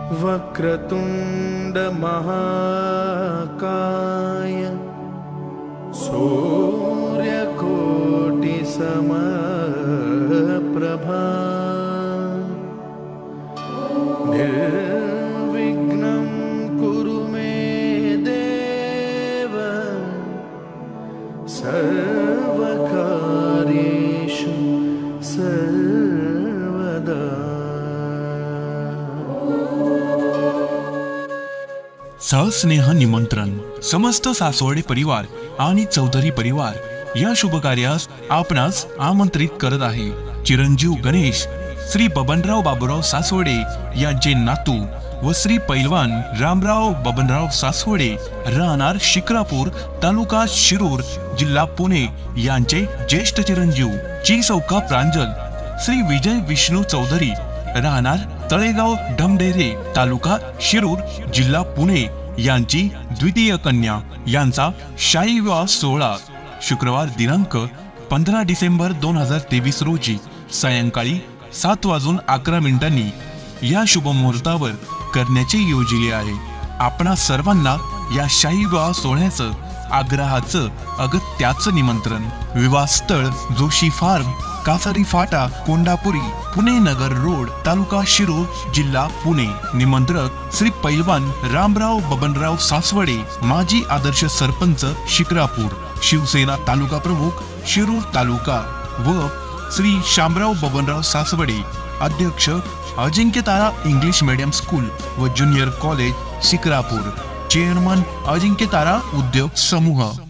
वक्रतुंड महाकाय सूर्यकोटि समप्रभा निर्विघ्नं कुरु मे देव सर्वकार्येषु सर्वदा। सहस्नेह निमंत्रण समस्त सासवडे परिवार आणि चौधरी परिवार या शुभ कार्यास आपणास आमंत्रित करत आहे। चिरंजीव गणेश श्री बबनराव बाबूराव सासवडे यांचे नातू व श्री पैलवान रामराव बबनराव सासवडे राहणार शिक्रापूर तालुका शिरूर जिल्हा पुणे यांचे ज्येष्ठ चिरंजीव ची सौका प्रांजल श्री विजय विष्णू चौधरी राहणार तळेगाव ढमढेरे तालुका शिरूर जिल्हा पुणे यांची द्वितीय कन्या यांचा शाही विवाह सोहळा शुक्रवार दिनांक 15 डिसेंबर 2023 रोजी सायंकाळी 7:11 या शुभ मुहूर्तावर करण्याचे योजले आहे। आपणा सर्वांना या शाही विवाह सोहळ्याचं आग्रहाचं अगत्याचं निमंत्रण। विवाह स्थळ जोशी फार्म कासारी फाटा कोंडापुरी पुणे नगर रोड तालुका शिरूर जिल्हा पुणे। निमंत्रक श्री पैलवान रामराव बबनराव सासवडे माजी आदर्श सरपंच शिक्रापूर शिवसेना तालुका प्रमुख शिरूर तालुका व श्री शामराव बबनराव सासवडे अध्यक्ष अजिंक्यतारा इंग्लिश मीडियम स्कूल व junior college Shikrapur chairman Ajinkyatara उद्योग समूह।